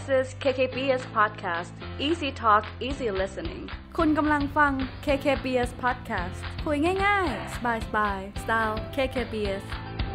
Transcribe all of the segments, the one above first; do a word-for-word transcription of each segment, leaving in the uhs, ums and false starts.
This is เค เค บี เอส Podcast Easy Talk Easy Listening คุณกำลังฟัง เค เค บี เอส Podcast คุยง่ายๆสบายๆสไตล์ เค เค บี เอส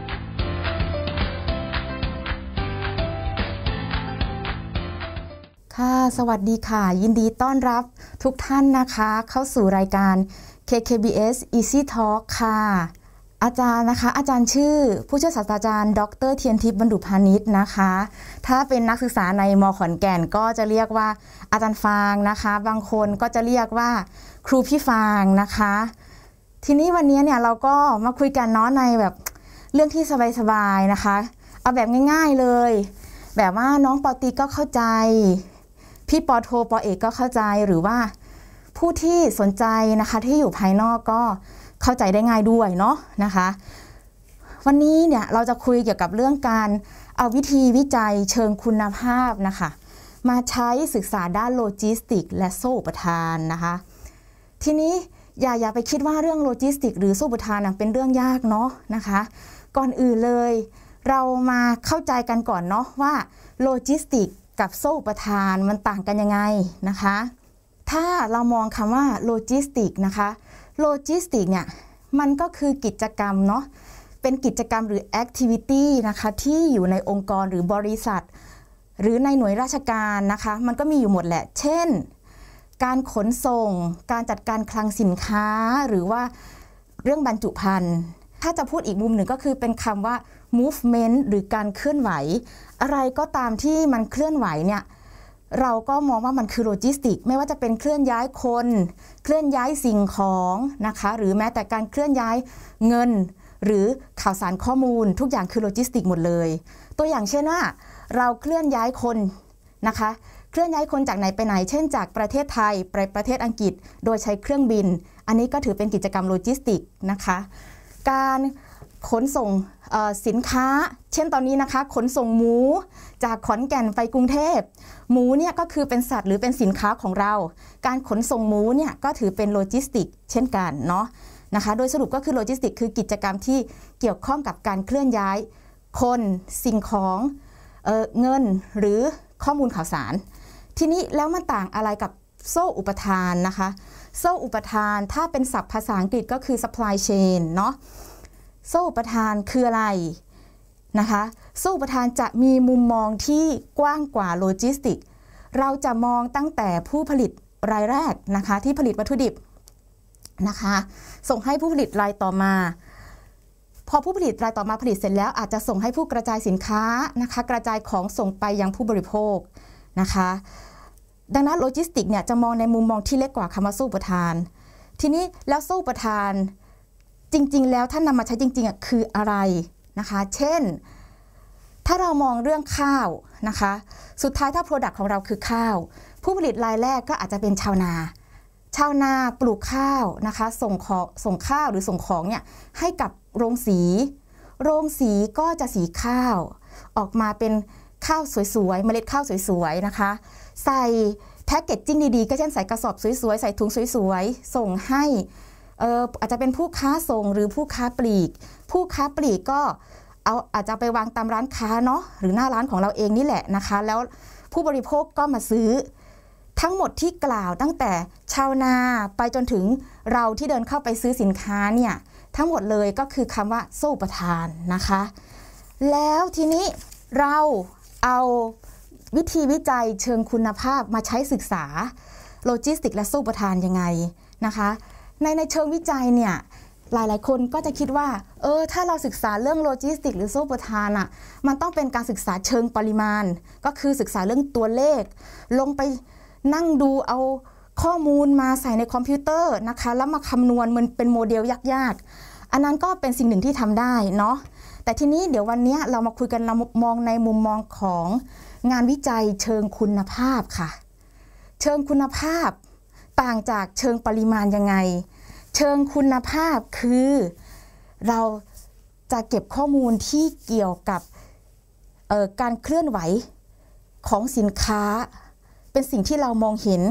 ค่ะสวัสดีค่ะยินดีต้อนรับทุกท่านนะคะเข้าสู่รายการ เค เค บี เอส Easy Talk ค่ะอาจารย์นะคะอาจารย์ชื่อผู้ช่วยศาสตราจารย์ดรเทียนทิพย์บรรดุพานิชนะคะถ้าเป็นนักศึกษาในม.ขอนแก่นก็จะเรียกว่าอาจารย์ฟางนะคะบางคนก็จะเรียกว่าครูพี่ฟางนะคะทีนี้วันนี้เนี่ยเราก็มาคุยกันเนาะในแบบเรื่องที่สบายๆนะคะเอาแบบง่ายๆเลยแบบว่าน้องปอตรีก็เข้าใจพี่ปอโทปอเอกก็เข้าใจหรือว่าผู้ที่สนใจนะคะที่อยู่ภายนอกก็เข้าใจได้ง่ายด้วยเนาะนะคะวันนี้เนี่ยเราจะคุยเกี่ยวกับเรื่องการเอาวิธีวิจัยเชิงคุณภาพนะคะมาใช้ศึกษาด้านโลจิสติกและโซ่อุปทานนะคะทีนี้อย่าอย่าไปคิดว่าเรื่องโลจิสติกหรือโซ่อุปทานเป็นเรื่องยากเนาะนะคะก่อนอื่นเลยเรามาเข้าใจกันก่อนเนาะว่าโลจิสติกกับโซ่อุปทานมันต่างกันยังไงนะคะถ้าเรามองคำว่าโลจิสติกนะคะโลจิสติกเนี่ยมันก็คือกิจกรรมเนาะเป็นกิจกรรมหรือ activity นะคะที่อยู่ในองค์กรหรือบริษัทหรือในหน่วยราชการนะคะมันก็มีอยู่หมดแหละเช่นการขนส่งการจัดการคลังสินค้าหรือว่าเรื่องบรรจุภัณฑ์ถ้าจะพูดอีกมุมหนึ่งก็คือเป็นคำว่า movement หรือการเคลื่อนไหวอะไรก็ตามที่มันเคลื่อนไหวเนี่ยเราก็มองว่ามันคือโลจิสติกไม่ว่าจะเป็นเคลื่อนย้ายคนเคลื่อนย้ายสิ่งของนะคะหรือแม้แต่การเคลื่อนย้ายเงินหรือข่าวสารข้อมูลทุกอย่างคือโลจิสติกหมดเลยตัวอย่างเช่นว่าเราเคลื่อนย้ายคนนะคะเคลื่อนย้ายคนจากไหนไปไหนเช่นจากประเทศไทยไปประเทศอังกฤษโดยใช้เครื่องบินอันนี้ก็ถือเป็นกิจกรรมโลจิสติกนะคะการขนส่งสินค้าเช่นตอนนี้นะคะขนส่งหมูจากขอนแก่นไปกรุงเทพหมูเนี่ยก็คือเป็นสัตว์หรือเป็นสินค้าของเราการขนส่งหมูเนี่ยก็ถือเป็นโลจิสติกเช่นกันเนาะนะคะโดยสรุปก็คือโลจิสติกคือกิจกรรมที่เกี่ยวข้องกับการเคลื่อนย้ายคนสิ่งของเอ่อเงินหรือข้อมูลข่าวสารทีนี้แล้วมันต่างอะไรกับโซ่อุปทานนะคะโซ่อุปทานถ้าเป็นศัพท์ภาษาอังกฤษก็คือ supply chain เนาะโซ่อุปทานคืออะไรนะคะโซ่อุปทานจะมีมุมมองที่กว้างกว่าโลจิสติกเราจะมองตั้งแต่ผู้ผลิตรายแรกนะคะที่ผลิตวัตถุดิบนะคะส่งให้ผู้ผลิตรายต่อมาพอผู้ผลิตรายต่อมาผลิตเสร็จแล้วอาจจะส่งให้ผู้กระจายสินค้านะคะกระจายของส่งไปยังผู้บริโภคนะคะดังนั้นโลจิสติกเนี่ยจะมองในมุมมองที่เล็กกว่าคำว่าโซ่อุปทานทีนี้แล้วโซ่อุปทานจริงๆแล้วถ้านำมาใช้จริงๆคืออะไรนะคะเช่นถ้าเรามองเรื่องข้าวนะคะสุดท้ายถ้า product ของเราคือข้าวผู้ผลิตรายแรกก็อาจจะเป็นชาวนาชาวนาปลูกข้าวนะคะส่งของส่งข้าวหรือส่งของเนี่ยให้กับโรงสีโรงสีก็จะสีข้าวออกมาเป็นข้าวสวยๆเมล็ดข้าวสวยๆนะคะใส่แพ็กเกจจิ้งดีๆก็เช่นใส่กระสอบสวยๆใส่ถุงสวยๆส่งให้เอ่ออาจจะเป็นผู้ค้าส่งหรือผู้ค้าปลีกผู้ค้าปลีกก็เอาอาจจะไปวางตามร้านค้าเนาะหรือหน้าร้านของเราเองนี่แหละนะคะแล้วผู้บริโภคก็มาซื้อทั้งหมดที่กล่าวตั้งแต่ชาวนาไปจนถึงเราที่เดินเข้าไปซื้อสินค้าเนี่ยทั้งหมดเลยก็คือคำว่าโซ่อุปทานนะคะแล้วทีนี้เราเอาวิธีวิจัยเชิงคุณภาพมาใช้ศึกษาโลจิสติกและโซ่อุปทานยังไงนะคะในในเชิงวิจัยเนี่ยหลายๆคนก็จะคิดว่าเออถ้าเราศึกษาเรื่องโลจิสติกหรือโซ่อุปทานอ่ะมันต้องเป็นการศึกษาเชิงปริมาณก็คือศึกษาเรื่องตัวเลขลงไปนั่งดูเอาข้อมูลมาใส่ในคอมพิวเตอร์นะคะแล้วมาคำนวณมันเป็นโมเดลยากๆอันนั้นก็เป็นสิ่งหนึ่งที่ทำได้เนาะแต่ทีนี้เดี๋ยววันนี้เรามาคุยกันเรามองในมุมมองของงานวิจัยเชิงคุณภาพค่ะเชิงคุณภาพต่างจากเชิงปริมาณยังไงเชิงคุณภาพคือเราจะเก็บข้อมูลที่เกี่ยวกับเอ่อการเคลื่อนไหวของสินค้าเป็นสิ่งที่เรามองเห็น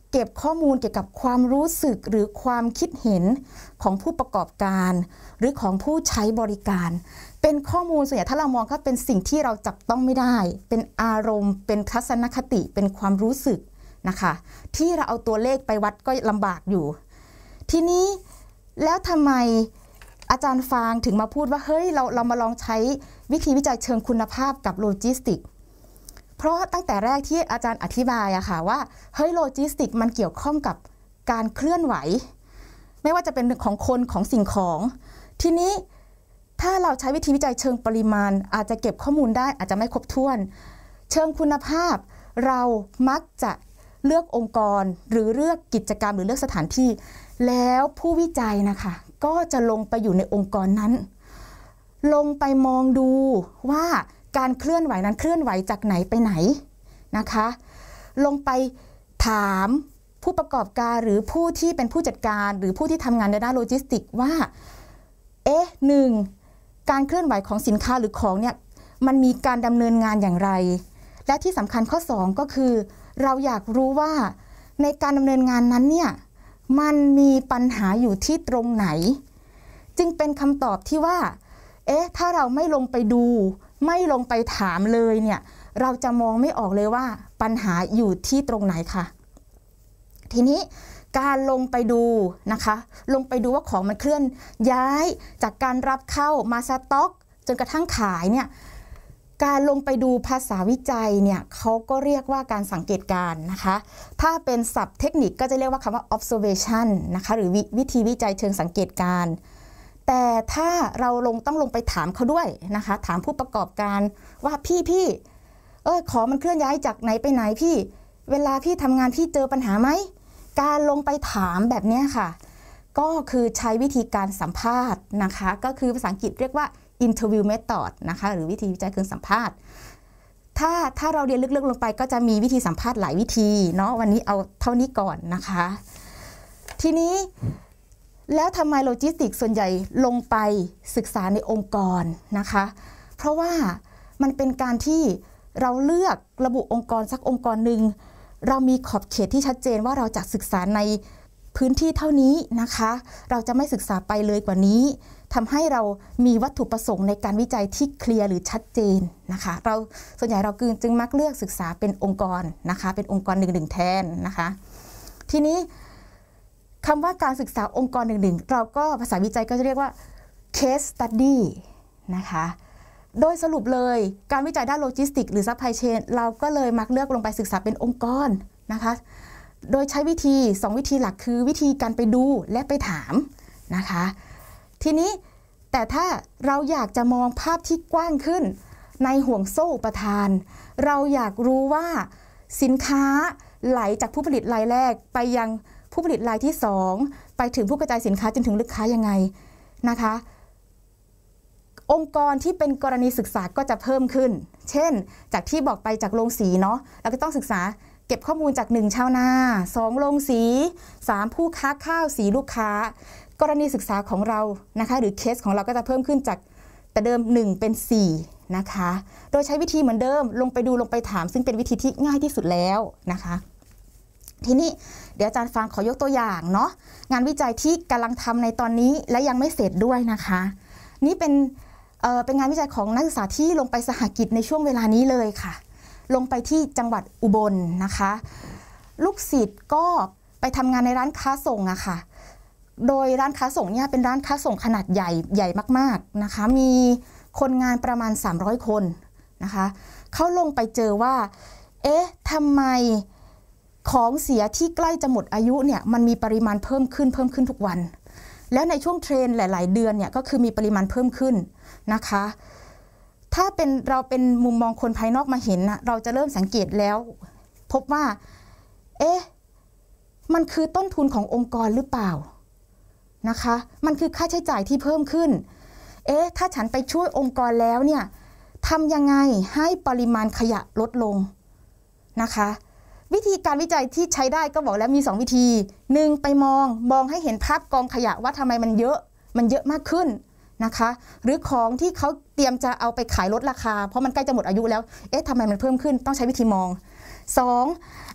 เก็บข้อมูลเกี่ยวกับความรู้สึกหรือความคิดเห็นของผู้ประกอบการหรือของผู้ใช้บริการเป็นข้อมูลส่วนใหญ่ถ้าเรามองก็เป็นสิ่งที่เราจับต้องไม่ได้เป็นอารมณ์เป็นทัศนคติเป็นความรู้สึกนะคะที่เราเอาตัวเลขไปวัดก็ลำบากอยู่ทีนี้แล้วทำไมอาจารย์ฟางถึงมาพูดว่าเฮ้ยเราเรามาลองใช้วิธีวิจัยเชิงคุณภาพกับโลจิสติกเพราะตั้งแต่แรกที่อาจารย์อธิบายอะค่ะว่าเฮ้ยโลจิสติกมันเกี่ยวข้องกับการเคลื่อนไหวไม่ว่าจะเป็นของคนของสิ่งของทีนี้ถ้าเราใช้วิธีวิจัยเชิงปริมาณอาจจะเก็บข้อมูลได้อาจจะไม่ครบถ้วนเชิงคุณภาพเรามักจะเลือกองค์กรหรือเลือกกิจกรรมหรือเลือกสถานที่แล้วผู้วิจัยนะคะก็จะลงไปอยู่ในองค์กรนั้นลงไปมองดูว่าการเคลื่อนไหวนั้นเคลื่อนไหวจากไหนไปไหนนะคะลงไปถามผู้ประกอบการหรือผู้ที่เป็นผู้จัดการหรือผู้ที่ทำงานในด้านโลจิสติกว่าเอ๊ะหนึ่งการเคลื่อนไหวของสินค้าหรือของเนี่ยมันมีการดำเนินงานอย่างไรและที่สำคัญข้อสองก็คือเราอยากรู้ว่าในการดำเนินงานนั้นเนี่ยมันมีปัญหาอยู่ที่ตรงไหนจึงเป็นคำตอบที่ว่าเอ๊ะถ้าเราไม่ลงไปดูไม่ลงไปถามเลยเนี่ยเราจะมองไม่ออกเลยว่าปัญหาอยู่ที่ตรงไหนค่ะทีนี้การลงไปดูนะคะลงไปดูว่าของมันเคลื่อนย้ายจากการรับเข้ามาสต็อกจนกระทั่งขายเนี่ยการลงไปดูภาษาวิจัยเนี่ยเขาก็เรียกว่าการสังเกตการณ์นะคะถ้าเป็นศัพท์เทคนิคก็จะเรียกว่าคำว่า observation นะคะหรือ ว, วิธีวิจัยเชิงสังเกตการณ์แต่ถ้าเราลงต้องลงไปถามเขาด้วยนะคะถามผู้ประกอบการว่าพี่พี่เออของมันเคลื่อนย้ายจากไหนไปไหนพี่เวลาพี่ทำงานพี่เจอปัญหาไหมการลงไปถามแบบนี้ค่ะก็คือใช้วิธีการสัมภาษณ์นะคะก็คือภาษาอังกฤษเรียกว่า interview method นะคะหรือวิธีวิจัยเชิงสัมภาษณ์ถ้าถ้าเราเรียนลึกๆลงไปก็จะมีวิธีสัมภาษณ์หลายวิธีเนาะวันนี้เอาเท่านี้ก่อนนะคะทีนี้แล้วทำไมโลจิสติกส่วนใหญ่ลงไปศึกษาในองค์กรนะคะเพราะว่ามันเป็นการที่เราเลือกระบุองค์กรสักองค์กรหนึ่งเรามีขอบเขตที่ชัดเจนว่าเราจะศึกษาในพื้นที่เท่านี้นะคะเราจะไม่ศึกษาไปเลยกว่านี้ทำให้เรามีวัตถุประสงค์ในการวิจัยที่เคลียร์หรือชัดเจนนะคะเราส่วนใหญ่เราจึงมักเลือกศึกษาเป็นองค์กรนะคะเป็นองค์กรหนึ่งๆแทนนะคะทีนี้คำว่าการศึกษาองค์กรหนึ่งๆเราก็ภาษาวิจัยก็จะเรียกว่า case study นะคะโดยสรุปเลยการวิจัยด้านโลจิสติกหรือ supply chain เราก็เลยมักเลือกลงไปศึกษาเป็นองค์กรนะคะโดยใช้วิธีสองวิธีหลักคือวิธีการไปดูและไปถามนะคะทีนี้แต่ถ้าเราอยากจะมองภาพที่กว้างขึ้นในห่วงโซ่อุปทานเราอยากรู้ว่าสินค้าไหลจากผู้ผลิตรายแรกไปยังผู้ผลิตรายที่สองไปถึงผู้กระจายสินค้าจนถึงลูกค้ายังไงนะคะองค์กรที่เป็นกรณีศึกษาก็จะเพิ่มขึ้นเช่นจากที่บอกไปจากโรงสีเนาะเราก็ต้องศึกษาเก็บข้อมูลจากหนึ่งชาวนาสองโรงสีสามผู้ค้าข้าวสีลูกค้ากรณีศึกษาของเรานะคะหรือเคสของเราก็จะเพิ่มขึ้นจากแต่เดิมหนึ่งเป็นสี่นะคะโดยใช้วิธีเหมือนเดิมลงไปดูลงไปถามซึ่งเป็นวิธีที่ง่ายที่สุดแล้วนะคะทีนี้เดี๋ยวอาจารย์ฟางขอยกตัวอย่างเนาะงานวิจัยที่กำลังทำในตอนนี้และยังไม่เสร็จด้วยนะคะนี่เป็นเอ่อเป็นงานวิจัยของนักศึกษาที่ลงไปสหกิจในช่วงเวลานี้เลยค่ะลงไปที่จังหวัดอุบลนะคะลูกศิษย์ก็ไปทำงานในร้านค้าส่งอะค่ะโดยร้านค้าส่งเนี่ยเป็นร้านค้าส่งขนาดใหญ่ใหญ่มากๆนะคะมีคนงานประมาณสามร้อยคนนะคะเขาลงไปเจอว่าเอ๊ะทำไมของเสียที่ใกล้จะหมดอายุเนี่ยมันมีปริมาณเพิ่มขึ้นเพิ่มขึ้นทุกวันแล้วในช่วงเทรนหลายๆเดือนเนี่ยก็คือมีปริมาณเพิ่มขึ้นนะคะถ้าเป็นเราเป็นมุมมองคนภายนอกมาเห็นนะเราจะเริ่มสังเกตแล้วพบว่าเอ๊ะมันคือต้นทุนขององค์กรหรือเปล่านะคะมันคือค่าใช้จ่ายที่เพิ่มขึ้นเอ๊ะถ้าฉันไปช่วยองค์กรแล้วเนี่ยทำยังไงให้ปริมาณขยะลดลงนะคะวิธีการวิจัยที่ใช้ได้ก็บอกแล้วมีสองวิธีหนึ่งไปมองมองให้เห็นภาพกองขยะว่าทำไมมันเยอะมันเยอะมากขึ้นนะคะหรือของที่เขาเตรียมจะเอาไปขายลดราคาเพราะมันใกล้จะหมดอายุแล้วเอ๊ะทำไมมันเพิ่มขึ้นต้องใช้วิธีมองสองเอ้า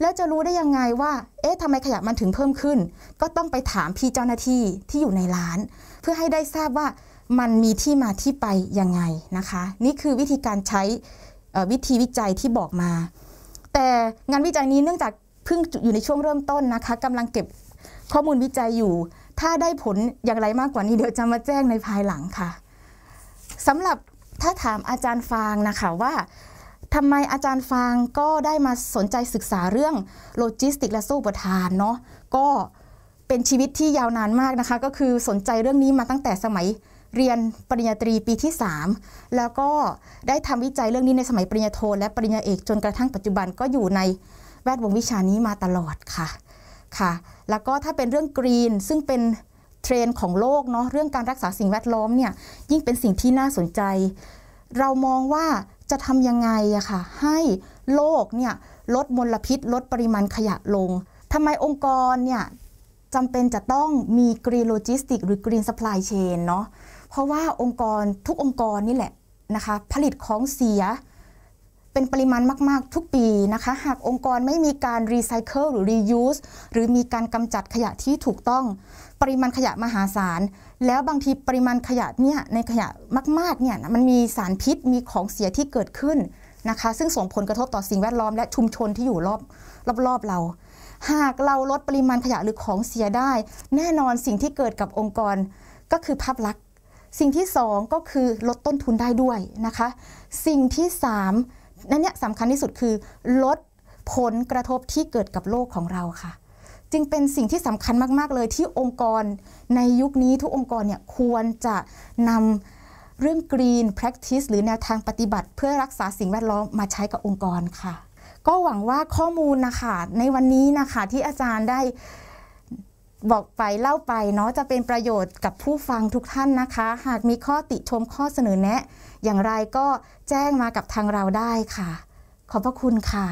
แล้วจะรู้ได้ยังไงว่าเอ๊ะทำไมขยะมันถึงเพิ่มขึ้นก็ต้องไปถามพี่เจ้าหน้าที่ที่อยู่ในร้านเพื่อให้ได้ทราบว่ามันมีที่มาที่ไปยังไงนะคะนี่คือวิธีการใช้วิธีวิจัยที่บอกมาแต่งานวิจัยนี้เนื่องจากเพิ่งอยู่ในช่วงเริ่มต้นนะคะกำลังเก็บข้อมูลวิจัยอยู่ถ้าได้ผลอย่างไรมากกว่านี้เดี๋ยวจะมาแจ้งในภายหลังค่ะสำหรับถ้าถามอาจารย์ฟางนะคะว่าทำไมอาจารย์ฟางก็ได้มาสนใจศึกษาเรื่องโลจิสติกและโซ่อุปทานเนาะก็เป็นชีวิตที่ยาวนานมากนะคะก็คือสนใจเรื่องนี้มาตั้งแต่สมัยเรียนปริญญาตรีปีที่สามแล้วก็ได้ทำวิจัยเรื่องนี้ในสมัยปริญญาโทและปริญญาเอกจนกระทั่งปัจจุบันก็อยู่ในแวดวงวิชานี้มาตลอดค่ะค่ะแล้วก็ถ้าเป็นเรื่องกรีนซึ่งเป็นเทรนด์ของโลกเนาะเรื่องการรักษาสิ่งแวดล้อมเนี่ยยิ่งเป็นสิ่งที่น่าสนใจเรามองว่าจะทำยังไงอะค่ะให้โลกเนี่ยลดมลพิษลดปริมาณขยะลงทำไมองค์กรเนี่ยจำเป็นจะต้องมีกรีนโลจิสติกหรือกรีนซัพพลายเชนเนาะเพราะว่าองค์กรทุกองค์กรนี่แหละนะคะผลิตของเสียเป็นปริมาณมากๆทุกปีนะคะหากองค์กรไม่มีการรีไซเคิลหรือรียูสหรือมีการกำจัดขยะที่ถูกต้องปริมาณขยะมหาศาลแล้วบางทีปริมาณขยะเนี่ยในขยะมากๆเนี่ยมันมีสารพิษมีของเสียที่เกิดขึ้นนะคะซึ่งส่งผลกระทบต่อสิ่งแวดล้อมและชุมชนที่อยู่รอบรอบๆเราหากเราลดปริมาณขยะหรือของเสียได้แน่นอนสิ่งที่เกิดกับองค์กรก็คือภาพลักษณ์สิ่งที่สองก็คือลดต้นทุนได้ด้วยนะคะสิ่งที่สามนั่นเนี่ยสำคัญที่สุดคือลดผลกระทบที่เกิดกับโลกของเราค่ะจึงเป็นสิ่งที่สำคัญมากๆเลยที่องค์กรในยุคนี้ทุกองค์กรเนี่ยควรจะนำเรื่อง Green Practice หรือแนวทางปฏิบัติเพื่อรักษาสิ่งแวดล้อมมาใช้กับองค์กรค่ะก็หวังว่าข้อมูลนะคะในวันนี้นะคะที่อาจารย์ได้บอกไปเล่าไปเนาะจะเป็นประโยชน์กับผู้ฟังทุกท่านนะคะหากมีข้อติชมข้อเสนอแนะอย่างไรก็แจ้งมากับทางเราได้ค่ะขอบพระคุณค่ะ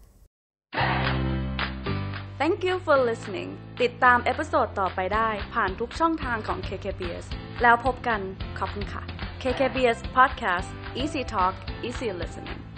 Thank you for listening ติดตามเอพิโซดต่อไปได้ผ่านทุกช่องทางของ เค เค บี เอส แล้วพบกันขอบคุณค่ะ เค เค บี เอส Podcast Easy Talk Easy Listening